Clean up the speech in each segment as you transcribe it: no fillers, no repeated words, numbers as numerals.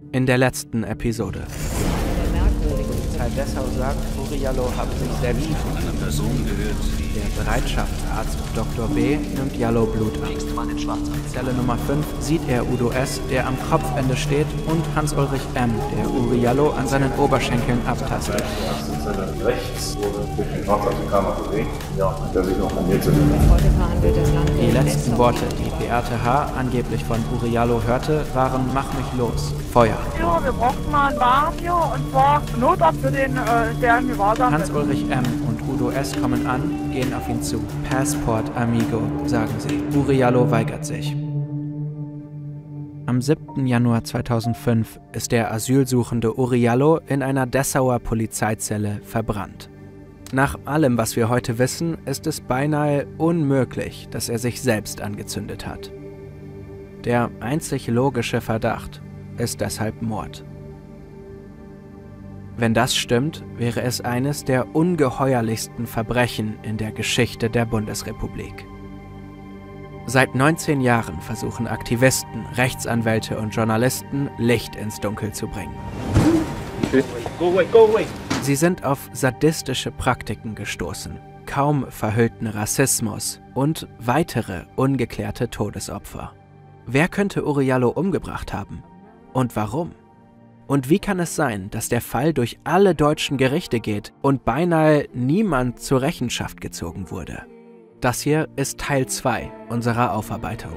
In der letzten Episode. Die Polizei Dessau sagt, Uri-Jallo habe sich selbst einer Person gehört, die Der Bereitschaftsarzt Dr. B. nimmt Jallo Blut ab. In Zelle Nummer 5 sieht er Udo S., der am Kopfende steht, und Hans-Ulrich M., der Uri-Jallo an seinen Oberschenkeln abtastet. Rechts wurde durch den Knopf auf die Kamera bewegt. Ja, hat er sich noch an mir zu nehmen. Die letzten Worte, die Beate H. angeblich von Uri-Jallo hörte, waren: Mach mich los, Feuer. Ja, wir brauchten mal einen Wagen hier, und zwar Notarzt für den, der in Gewahrsam ist. Hans-Ulrich M. und Udo S. kommen an, gehen auf ihn zu. Passport, amigo, sagen sie. Uri-Jallo weigert sich. Am 7. Januar 2005 ist der asylsuchende Uri-Jallo in einer Dessauer Polizeizelle verbrannt. Nach allem, was wir heute wissen, ist es beinahe unmöglich, dass er sich selbst angezündet hat. Der einzig logische Verdacht ist deshalb Mord. Wenn das stimmt, wäre es eines der ungeheuerlichsten Verbrechen in der Geschichte der Bundesrepublik. Seit 19 Jahren versuchen Aktivisten, Rechtsanwälte und Journalisten, Licht ins Dunkel zu bringen. Sie sind auf sadistische Praktiken gestoßen, kaum verhüllten Rassismus und weitere ungeklärte Todesopfer. Wer könnte Uri-Jallo umgebracht haben? Und warum? Und wie kann es sein, dass der Fall durch alle deutschen Gerichte geht und beinahe niemand zur Rechenschaft gezogen wurde? Das hier ist Teil 2 unserer Aufarbeitung.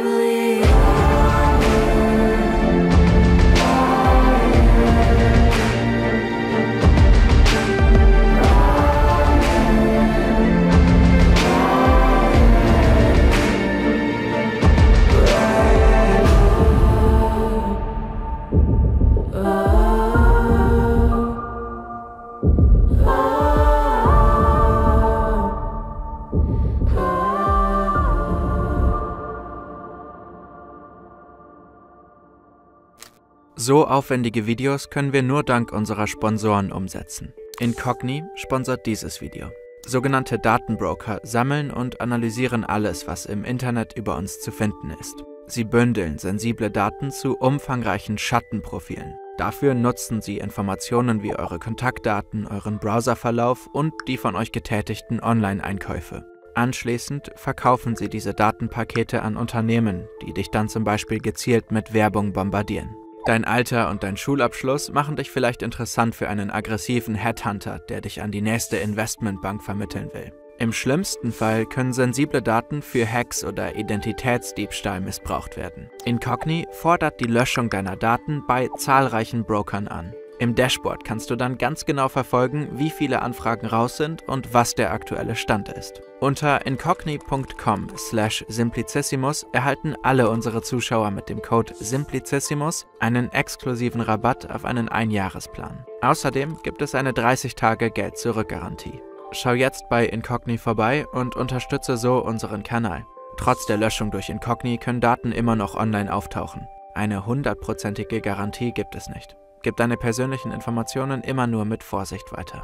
So aufwendige Videos können wir nur dank unserer Sponsoren umsetzen. Incogni sponsert dieses Video. Sogenannte Datenbroker sammeln und analysieren alles, was im Internet über uns zu finden ist. Sie bündeln sensible Daten zu umfangreichen Schattenprofilen. Dafür nutzen sie Informationen wie eure Kontaktdaten, euren Browserverlauf und die von euch getätigten Online-Einkäufe. Anschließend verkaufen sie diese Datenpakete an Unternehmen, die dich dann zum Beispiel gezielt mit Werbung bombardieren. Dein Alter und dein Schulabschluss machen dich vielleicht interessant für einen aggressiven Headhunter, der dich an die nächste Investmentbank vermitteln will. Im schlimmsten Fall können sensible Daten für Hacks oder Identitätsdiebstahl missbraucht werden. Incogni fordert die Löschung deiner Daten bei zahlreichen Brokern an. Im Dashboard kannst du dann ganz genau verfolgen, wie viele Anfragen raus sind und was der aktuelle Stand ist. Unter incogni.com/simplicissimus erhalten alle unsere Zuschauer mit dem Code SIMPLICISSIMUS einen exklusiven Rabatt auf einen Einjahresplan. Außerdem gibt es eine 30-Tage-Geld-Zurück-Garantie. Schau jetzt bei Incogni vorbei und unterstütze so unseren Kanal. Trotz der Löschung durch Incogni können Daten immer noch online auftauchen. Eine 100%ige Garantie gibt es nicht. Gib deine persönlichen Informationen immer nur mit Vorsicht weiter.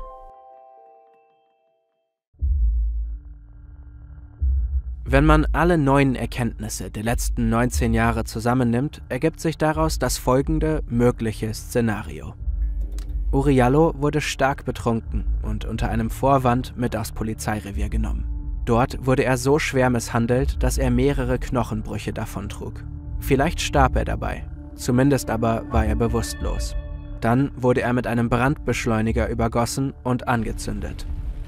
Wenn man alle neuen Erkenntnisse der letzten 19 Jahre zusammennimmt, ergibt sich daraus das folgende mögliche Szenario. Uri-Jallo wurde stark betrunken und unter einem Vorwand mit aufs Polizeirevier genommen. Dort wurde er so schwer misshandelt, dass er mehrere Knochenbrüche davontrug. Vielleicht starb er dabei, zumindest aber war er bewusstlos. Dann wurde er mit einem Brandbeschleuniger übergossen und angezündet.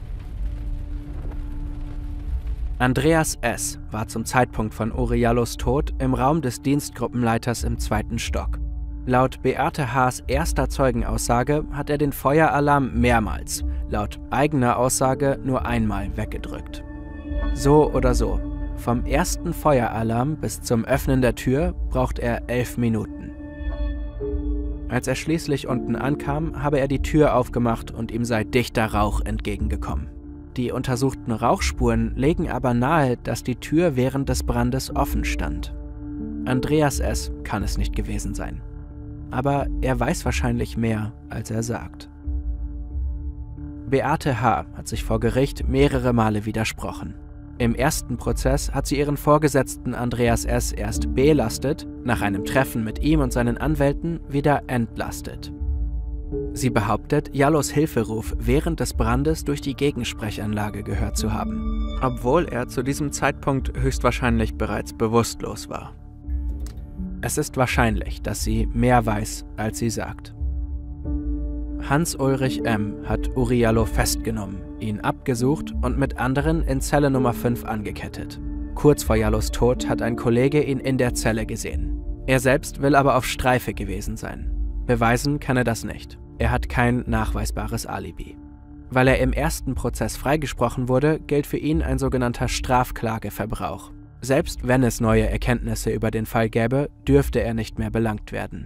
Andreas S. war zum Zeitpunkt von Uri-Jallos Tod im Raum des Dienstgruppenleiters im 2. Stock. Laut Beate H.'s erster Zeugenaussage hat er den Feueralarm mehrmals, laut eigener Aussage nur einmal weggedrückt. So oder so, vom ersten Feueralarm bis zum Öffnen der Tür braucht er 11 Minuten. Als er schließlich unten ankam, habe er die Tür aufgemacht und ihm sei dichter Rauch entgegengekommen. Die untersuchten Rauchspuren legen aber nahe, dass die Tür während des Brandes offen stand. Andreas S. kann es nicht gewesen sein. Aber er weiß wahrscheinlich mehr, als er sagt. Beate H. hat sich vor Gericht mehrere Male widersprochen. Im ersten Prozess hat sie ihren Vorgesetzten Andreas S. erst belastet, nach einem Treffen mit ihm und seinen Anwälten wieder entlastet. Sie behauptet, Jallos Hilferuf während des Brandes durch die Gegensprechanlage gehört zu haben, obwohl er zu diesem Zeitpunkt höchstwahrscheinlich bereits bewusstlos war. Es ist wahrscheinlich, dass sie mehr weiß, als sie sagt. Hans-Ulrich M. hat Uri Jallo festgenommen, ihn abgesucht und mit anderen in Zelle Nummer 5 angekettet. Kurz vor Jallos Tod hat ein Kollege ihn in der Zelle gesehen. Er selbst will aber auf Streife gewesen sein. Beweisen kann er das nicht. Er hat kein nachweisbares Alibi. Weil er im ersten Prozess freigesprochen wurde, gilt für ihn ein sogenannter Strafklageverbrauch. Selbst wenn es neue Erkenntnisse über den Fall gäbe, dürfte er nicht mehr belangt werden.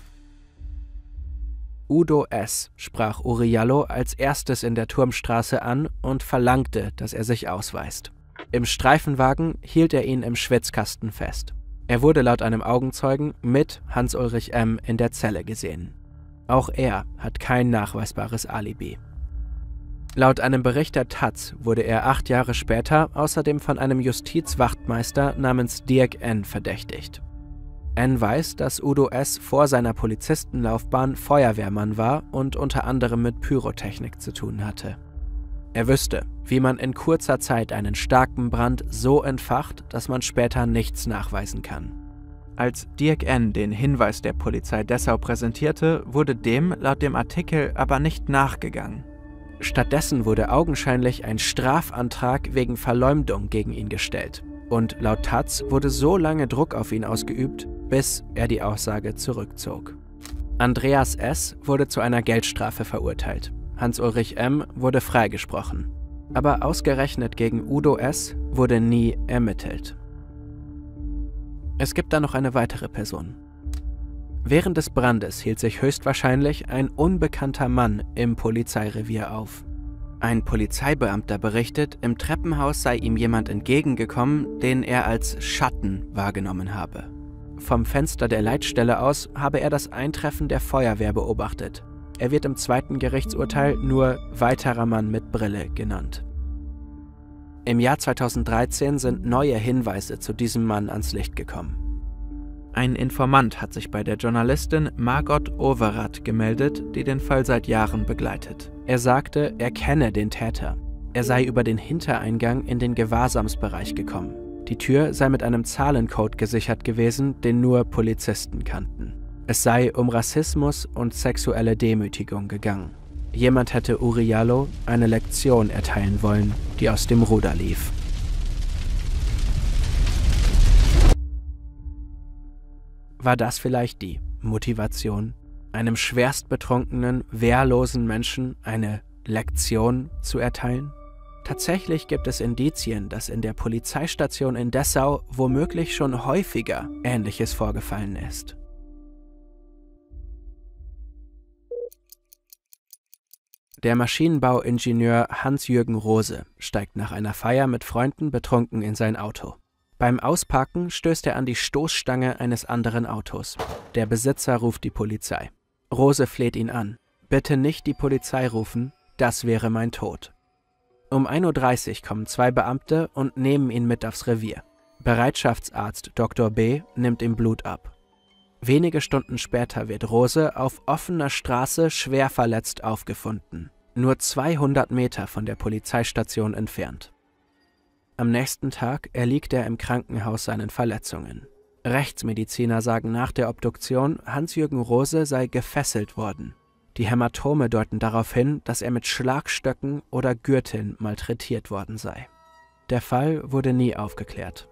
Udo S. sprach Uri Jallo als erstes in der Turmstraße an und verlangte, dass er sich ausweist. Im Streifenwagen hielt er ihn im Schwitzkasten fest. Er wurde laut einem Augenzeugen mit Hans-Ulrich M. in der Zelle gesehen. Auch er hat kein nachweisbares Alibi. Laut einem Bericht der taz wurde er 8 Jahre später außerdem von einem Justizwachtmeister namens Dirk N. verdächtigt. N. weiß, dass Udo S. vor seiner Polizistenlaufbahn Feuerwehrmann war und unter anderem mit Pyrotechnik zu tun hatte. Er wüsste, wie man in kurzer Zeit einen starken Brand so entfacht, dass man später nichts nachweisen kann. Als Dirk N. den Hinweis der Polizei Dessau präsentierte, wurde dem laut dem Artikel aber nicht nachgegangen. Stattdessen wurde augenscheinlich ein Strafantrag wegen Verleumdung gegen ihn gestellt. Und laut taz wurde so lange Druck auf ihn ausgeübt, bis er die Aussage zurückzog. Andreas S. wurde zu einer Geldstrafe verurteilt. Hans-Ulrich M. wurde freigesprochen. Aber ausgerechnet gegen Udo S. wurde nie ermittelt. Es gibt da noch eine weitere Person. Während des Brandes hielt sich höchstwahrscheinlich ein unbekannter Mann im Polizeirevier auf. Ein Polizeibeamter berichtet, im Treppenhaus sei ihm jemand entgegengekommen, den er als Schatten wahrgenommen habe. Vom Fenster der Leitstelle aus habe er das Eintreffen der Feuerwehr beobachtet. Er wird im zweiten Gerichtsurteil nur weiterer Mann mit Brille genannt. Im Jahr 2013 sind neue Hinweise zu diesem Mann ans Licht gekommen. Ein Informant hat sich bei der Journalistin Margot Overath gemeldet, die den Fall seit Jahren begleitet. Er sagte, er kenne den Täter. Er sei über den Hintereingang in den Gewahrsamsbereich gekommen. Die Tür sei mit einem Zahlencode gesichert gewesen, den nur Polizisten kannten. Es sei um Rassismus und sexuelle Demütigung gegangen. Jemand hätte Uri Jallo eine Lektion erteilen wollen, die aus dem Ruder lief. War das vielleicht die Motivation, einem schwerstbetrunkenen, wehrlosen Menschen eine Lektion zu erteilen? Tatsächlich gibt es Indizien, dass in der Polizeistation in Dessau womöglich schon häufiger Ähnliches vorgefallen ist. Der Maschinenbauingenieur Hans-Jürgen Rose steigt nach einer Feier mit Freunden betrunken in sein Auto. Beim Ausparken stößt er an die Stoßstange eines anderen Autos. Der Besitzer ruft die Polizei. Rose fleht ihn an. Bitte nicht die Polizei rufen, das wäre mein Tod. Um 1:30 Uhr kommen 2 Beamte und nehmen ihn mit aufs Revier. Bereitschaftsarzt Dr. B. nimmt ihm Blut ab. Wenige Stunden später wird Rose auf offener Straße schwer verletzt aufgefunden. Nur 200 Meter von der Polizeistation entfernt. Am nächsten Tag erliegt er im Krankenhaus seinen Verletzungen. Rechtsmediziner sagen nach der Obduktion, Hans-Jürgen Rose sei gefesselt worden. Die Hämatome deuten darauf hin, dass er mit Schlagstöcken oder Gürteln malträtiert worden sei. Der Fall wurde nie aufgeklärt.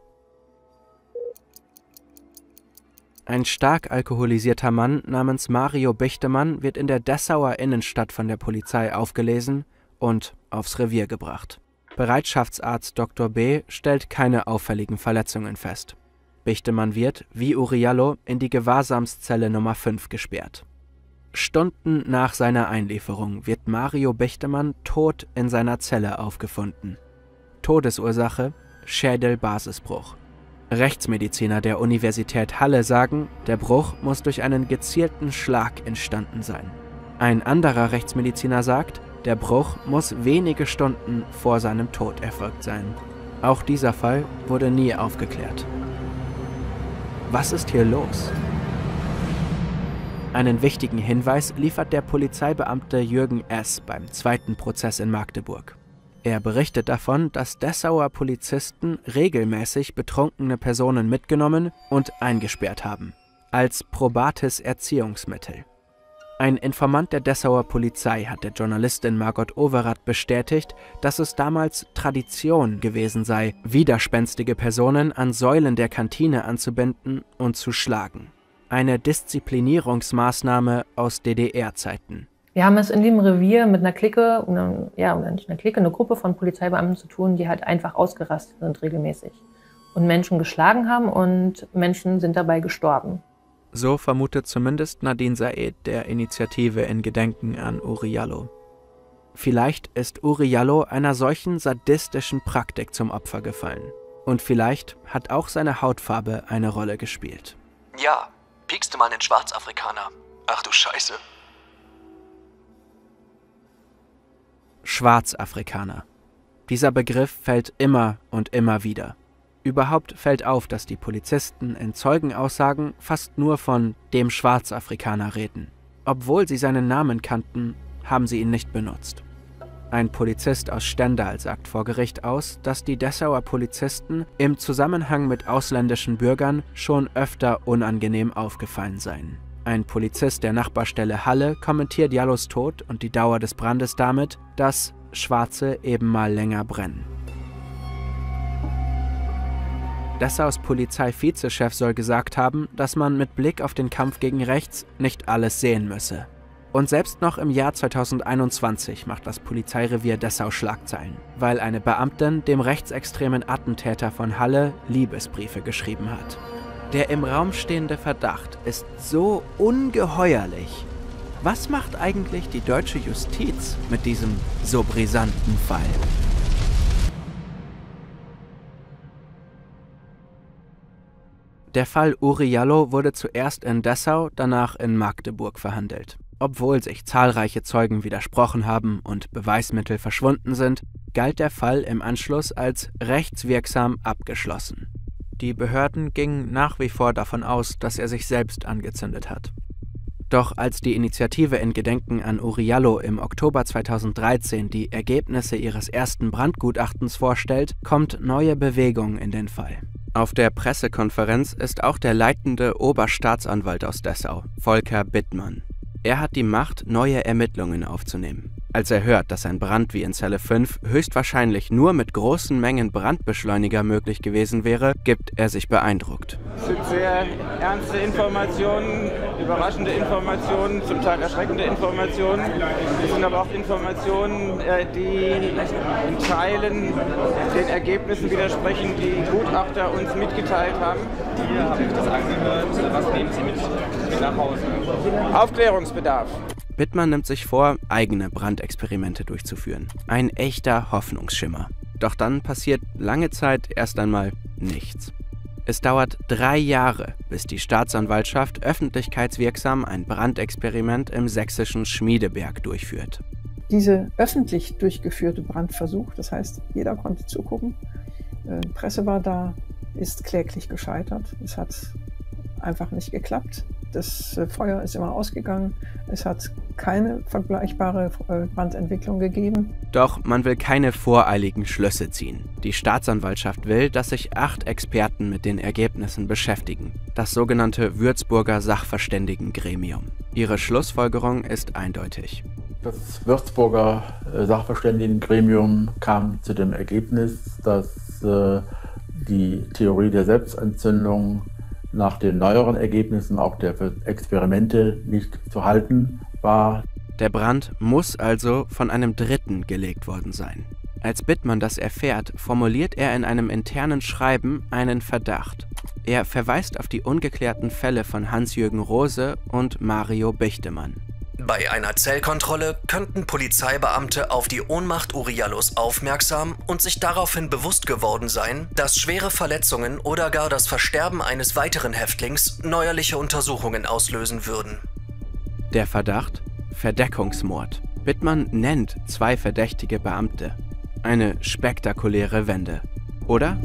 Ein stark alkoholisierter Mann namens Mario Bichtemann wird in der Dessauer Innenstadt von der Polizei aufgelesen und aufs Revier gebracht. Bereitschaftsarzt Dr. B. stellt keine auffälligen Verletzungen fest. Bichtemann wird, wie Uri Jallo, in die Gewahrsamszelle Nummer 5 gesperrt. Stunden nach seiner Einlieferung wird Mario Bichtemann tot in seiner Zelle aufgefunden. Todesursache: Schädelbasisbruch. Rechtsmediziner der Universität Halle sagen, der Bruch muss durch einen gezielten Schlag entstanden sein. Ein anderer Rechtsmediziner sagt, der Bruch muss wenige Stunden vor seinem Tod erfolgt sein. Auch dieser Fall wurde nie aufgeklärt. Was ist hier los? Einen wichtigen Hinweis liefert der Polizeibeamte Jürgen S. beim zweiten Prozess in Magdeburg. Er berichtet davon, dass Dessauer Polizisten regelmäßig betrunkene Personen mitgenommen und eingesperrt haben, als probates Erziehungsmittel. Ein Informant der Dessauer Polizei hat der Journalistin Margot Overath bestätigt, dass es damals Tradition gewesen sei, widerspenstige Personen an Säulen der Kantine anzubinden und zu schlagen. Eine Disziplinierungsmaßnahme aus DDR-Zeiten. Wir haben es in dem Revier mit einer Clique, oder nicht eine Clique, eine Gruppe von Polizeibeamten zu tun, die halt einfach ausgerastet sind regelmäßig und Menschen geschlagen haben und Menschen sind dabei gestorben. So vermutet zumindest Nadine Saed der Initiative in Gedenken an Uri Jallo. Vielleicht ist Uri Jallo einer solchen sadistischen Praktik zum Opfer gefallen. Und vielleicht hat auch seine Hautfarbe eine Rolle gespielt. Ja, piekst du mal einen Schwarzafrikaner. Ach du Scheiße. Schwarzafrikaner. Dieser Begriff fällt immer und immer wieder. Überhaupt fällt auf, dass die Polizisten in Zeugenaussagen fast nur von dem Schwarzafrikaner reden. Obwohl sie seinen Namen kannten, haben sie ihn nicht benutzt. Ein Polizist aus Stendal sagt vor Gericht aus, dass die Dessauer Polizisten im Zusammenhang mit ausländischen Bürgern schon öfter unangenehm aufgefallen seien. Ein Polizist der Nachbarstelle Halle kommentiert Jallos Tod und die Dauer des Brandes damit, dass Schwarze eben mal länger brennen. Dessaus Polizeivizechef soll gesagt haben, dass man mit Blick auf den Kampf gegen rechts nicht alles sehen müsse. Und selbst noch im Jahr 2021 macht das Polizeirevier Dessau Schlagzeilen, weil eine Beamtin dem rechtsextremen Attentäter von Halle Liebesbriefe geschrieben hat. Der im Raum stehende Verdacht ist so ungeheuerlich. Was macht eigentlich die deutsche Justiz mit diesem so brisanten Fall? Der Fall Uri Jallo wurde zuerst in Dessau, danach in Magdeburg verhandelt. Obwohl sich zahlreiche Zeugen widersprochen haben und Beweismittel verschwunden sind, galt der Fall im Anschluss als rechtswirksam abgeschlossen. Die Behörden gingen nach wie vor davon aus, dass er sich selbst angezündet hat. Doch als die Initiative in Gedenken an Uri Jallo im Oktober 2013 die Ergebnisse ihres ersten Brandgutachtens vorstellt, kommt neue Bewegung in den Fall. Auf der Pressekonferenz ist auch der leitende Oberstaatsanwalt aus Dessau, Volker Bittmann. Er hat die Macht, neue Ermittlungen aufzunehmen. Als er hört, dass ein Brand wie in Zelle 5 höchstwahrscheinlich nur mit großen Mengen Brandbeschleuniger möglich gewesen wäre, gibt er sich beeindruckt. Es sind sehr ernste Informationen, überraschende Informationen, zum Teil erschreckende Informationen. Es sind aber auch Informationen, die in Teilen den Ergebnissen widersprechen, die Gutachter uns mitgeteilt haben. Hier habe ich das angehört. Was nehmen Sie mit nach Hause? Aufklärungsbedarf. Bittmann nimmt sich vor, eigene Brandexperimente durchzuführen. Ein echter Hoffnungsschimmer. Doch dann passiert lange Zeit erst einmal nichts. Es dauert 3 Jahre, bis die Staatsanwaltschaft öffentlichkeitswirksam ein Brandexperiment im sächsischen Schmiedeberg durchführt. Diese öffentlich durchgeführte Brandversuch, das heißt, jeder konnte zugucken, Presse war da, ist kläglich gescheitert. Es hat einfach nicht geklappt. Das Feuer ist immer ausgegangen. Es hat keine vergleichbare Brandentwicklung gegeben. Doch man will keine voreiligen Schlüsse ziehen. Die Staatsanwaltschaft will, dass sich 8 Experten mit den Ergebnissen beschäftigen. Das sogenannte Würzburger Sachverständigengremium. Ihre Schlussfolgerung ist eindeutig. Das Würzburger Sachverständigengremium kam zu dem Ergebnis, dass die Theorie der Selbstentzündung nach den neueren Ergebnissen auch der Experimente nicht zu halten war. Der Brand muss also von einem Dritten gelegt worden sein. Als Bittmann das erfährt, formuliert er in einem internen Schreiben einen Verdacht. Er verweist auf die ungeklärten Fälle von Hans-Jürgen Rose und Mario Bichtemann. Bei einer Zellkontrolle könnten Polizeibeamte auf die Ohnmacht Uri Jallos aufmerksam und sich daraufhin bewusst geworden sein, dass schwere Verletzungen oder gar das Versterben eines weiteren Häftlings neuerliche Untersuchungen auslösen würden. Der Verdacht? Verdeckungsmord. Bittmann nennt 2 verdächtige Beamte. Eine spektakuläre Wende. Oder?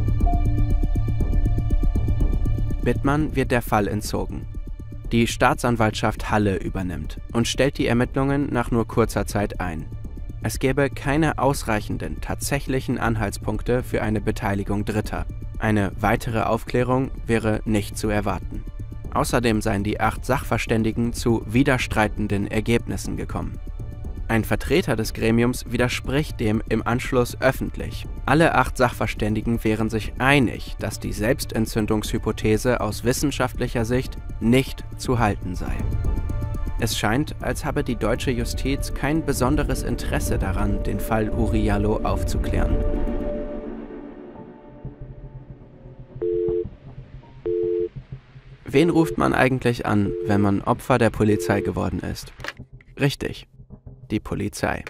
Bittmann wird der Fall entzogen. Die Staatsanwaltschaft Halle übernimmt und stellt die Ermittlungen nach nur kurzer Zeit ein. Es gäbe keine ausreichenden tatsächlichen Anhaltspunkte für eine Beteiligung Dritter. Eine weitere Aufklärung wäre nicht zu erwarten. Außerdem seien die 8 Sachverständigen zu widerstreitenden Ergebnissen gekommen. Ein Vertreter des Gremiums widerspricht dem im Anschluss öffentlich. Alle 8 Sachverständigen wären sich einig, dass die Selbstentzündungshypothese aus wissenschaftlicher Sicht nicht zu halten sei. Es scheint, als habe die deutsche Justiz kein besonderes Interesse daran, den Fall Uriallo aufzuklären. Wen ruft man eigentlich an, wenn man Opfer der Polizei geworden ist? Richtig, die Polizei.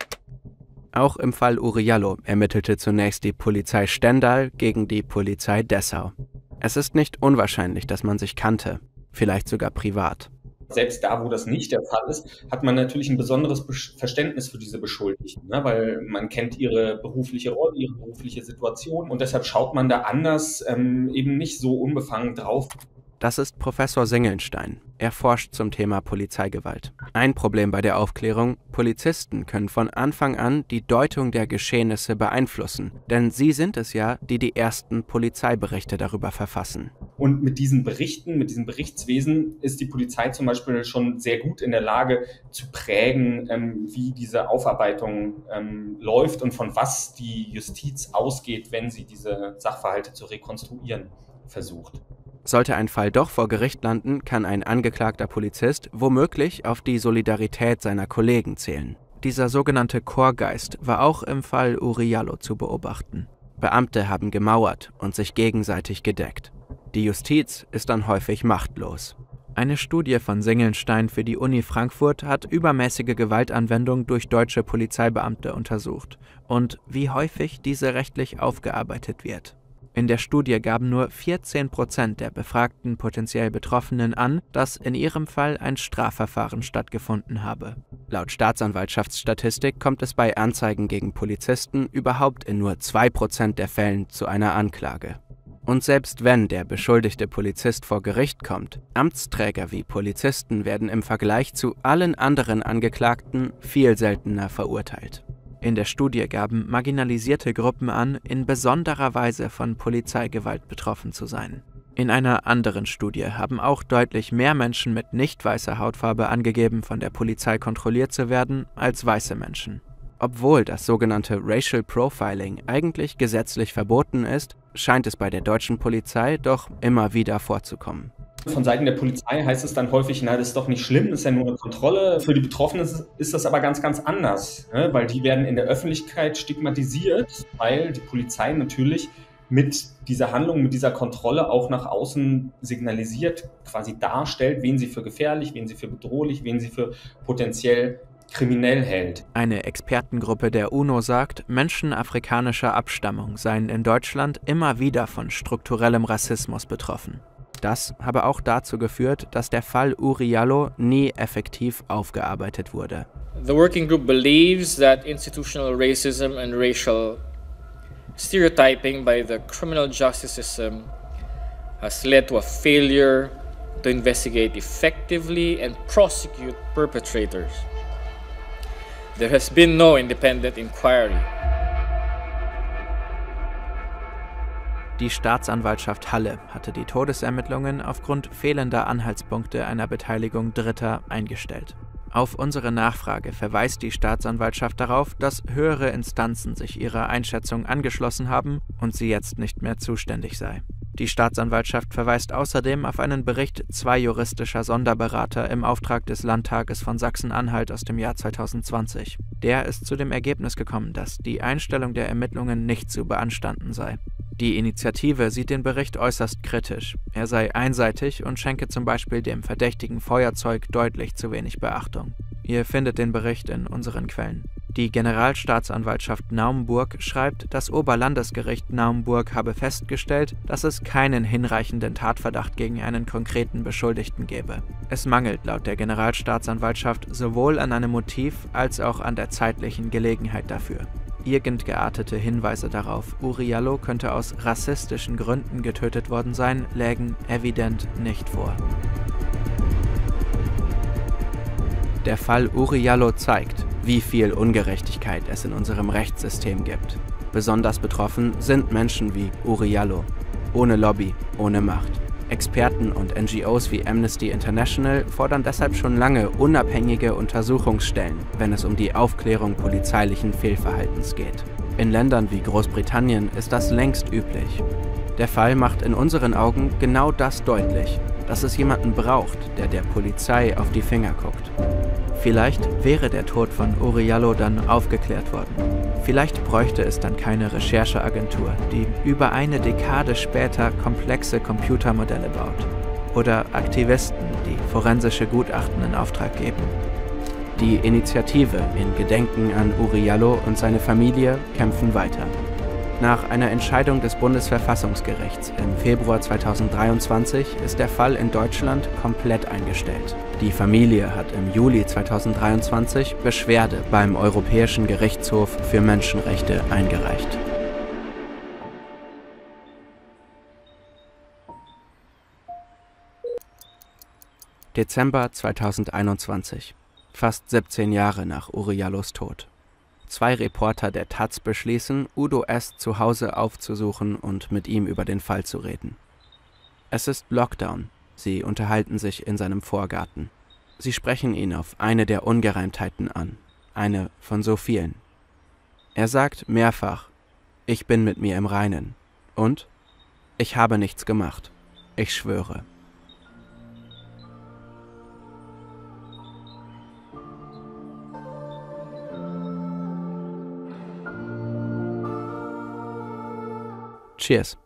Auch im Fall Uriallo ermittelte zunächst die Polizei Stendal gegen die Polizei Dessau. Es ist nicht unwahrscheinlich, dass man sich kannte, vielleicht sogar privat. Selbst da, wo das nicht der Fall ist, hat man natürlich ein besonderes Verständnis für diese Beschuldigten, ne? Weil man kennt ihre berufliche Rolle, ihre berufliche Situation und deshalb schaut man da anders eben nicht so unbefangen drauf. Das ist Professor Singelnstein. Er forscht zum Thema Polizeigewalt. Ein Problem bei der Aufklärung: Polizisten können von Anfang an die Deutung der Geschehnisse beeinflussen, denn sie sind es ja, die die ersten Polizeiberichte darüber verfassen. Und mit diesen Berichten, mit diesem Berichtswesen ist die Polizei zum Beispiel schon sehr gut in der Lage zu prägen, wie diese Aufarbeitung läuft und von was die Justiz ausgeht, wenn sie diese Sachverhalte zu rekonstruieren versucht. Sollte ein Fall doch vor Gericht landen, kann ein angeklagter Polizist womöglich auf die Solidarität seiner Kollegen zählen. Dieser sogenannte Chorgeist war auch im Fall Uriallo zu beobachten. Beamte haben gemauert und sich gegenseitig gedeckt. Die Justiz ist dann häufig machtlos. Eine Studie von Singelnstein für die Uni Frankfurt hat übermäßige Gewaltanwendung durch deutsche Polizeibeamte untersucht und wie häufig diese rechtlich aufgearbeitet wird. In der Studie gaben nur 14% der befragten potenziell Betroffenen an, dass in ihrem Fall ein Strafverfahren stattgefunden habe. Laut Staatsanwaltschaftsstatistik kommt es bei Anzeigen gegen Polizisten überhaupt in nur 2% der Fällen zu einer Anklage. Und selbst wenn der beschuldigte Polizist vor Gericht kommt, Amtsträger wie Polizisten werden im Vergleich zu allen anderen Angeklagten viel seltener verurteilt. In der Studie gaben marginalisierte Gruppen an, in besonderer Weise von Polizeigewalt betroffen zu sein. In einer anderen Studie haben auch deutlich mehr Menschen mit nicht weißer Hautfarbe angegeben, von der Polizei kontrolliert zu werden, als weiße Menschen. Obwohl das sogenannte Racial Profiling eigentlich gesetzlich verboten ist, scheint es bei der deutschen Polizei doch immer wieder vorzukommen. Von Seiten der Polizei heißt es dann häufig, na, das ist doch nicht schlimm, das ist ja nur eine Kontrolle. Für die Betroffenen ist das aber ganz, ganz anders, ne? Weil die werden in der Öffentlichkeit stigmatisiert, weil die Polizei natürlich mit dieser Handlung, mit dieser Kontrolle auch nach außen signalisiert, quasi darstellt, wen sie für gefährlich, wen sie für bedrohlich, wen sie für potenziell kriminell hält. Eine Expertengruppe der UNO sagt, Menschen afrikanischer Abstammung seien in Deutschland immer wieder von strukturellem Rassismus betroffen. Das habe auch dazu geführt, dass der Fall Uriallo nie effektiv aufgearbeitet wurde. The working group believes that institutional racism and racial stereotyping by the criminal justice system has led to a failure to investigate effectively and prosecute perpetrators. There has been no independent inquiry. Die Staatsanwaltschaft Halle hatte die Todesermittlungen aufgrund fehlender Anhaltspunkte einer Beteiligung Dritter eingestellt. Auf unsere Nachfrage verweist die Staatsanwaltschaft darauf, dass höhere Instanzen sich ihrer Einschätzung angeschlossen haben und sie jetzt nicht mehr zuständig sei. Die Staatsanwaltschaft verweist außerdem auf einen Bericht 2 juristischer Sonderberater im Auftrag des Landtages von Sachsen-Anhalt aus dem Jahr 2020. Der ist zu dem Ergebnis gekommen, dass die Einstellung der Ermittlungen nicht zu beanstanden sei. Die Initiative sieht den Bericht äußerst kritisch. Er sei einseitig und schenke zum Beispiel dem verdächtigen Feuerzeug deutlich zu wenig Beachtung. Ihr findet den Bericht in unseren Quellen. Die Generalstaatsanwaltschaft Naumburg schreibt, das Oberlandesgericht Naumburg habe festgestellt, dass es keinen hinreichenden Tatverdacht gegen einen konkreten Beschuldigten gebe. Es mangelt laut der Generalstaatsanwaltschaft sowohl an einem Motiv als auch an der zeitlichen Gelegenheit dafür. irgend geartete Hinweise darauf, Uriallo könnte aus rassistischen Gründen getötet worden sein, lägen evident nicht vor. Der Fall Uriallo zeigt, wie viel Ungerechtigkeit es in unserem Rechtssystem gibt. Besonders betroffen sind Menschen wie Uriallo, ohne Lobby, ohne Macht. Experten und NGOs wie Amnesty International fordern deshalb schon lange unabhängige Untersuchungsstellen, wenn es um die Aufklärung polizeilichen Fehlverhaltens geht. In Ländern wie Großbritannien ist das längst üblich. Der Fall macht in unseren Augen genau das deutlich, dass es jemanden braucht, der der Polizei auf die Finger guckt. Vielleicht wäre der Tod von Uriallo dann aufgeklärt worden. Vielleicht bräuchte es dann keine Rechercheagentur, die über eine Dekade später komplexe Computermodelle baut. Oder Aktivisten, die forensische Gutachten in Auftrag geben. Die Initiative in Gedenken an Uriallo und seine Familie kämpfen weiter. Nach einer Entscheidung des Bundesverfassungsgerichts im Februar 2023 ist der Fall in Deutschland komplett eingestellt. Die Familie hat im Juli 2023 Beschwerde beim Europäischen Gerichtshof für Menschenrechte eingereicht. Dezember 2021, fast 17 Jahre nach Uriallos Tod. 2 Reporter der taz beschließen, Udo S. zu Hause aufzusuchen und mit ihm über den Fall zu reden. Es ist Lockdown. Sie unterhalten sich in seinem Vorgarten. Sie sprechen ihn auf eine der Ungereimtheiten an. Eine von so vielen. Er sagt mehrfach, ich bin mit mir im Reinen. Und? Ich habe nichts gemacht. Ich schwöre. Cheers.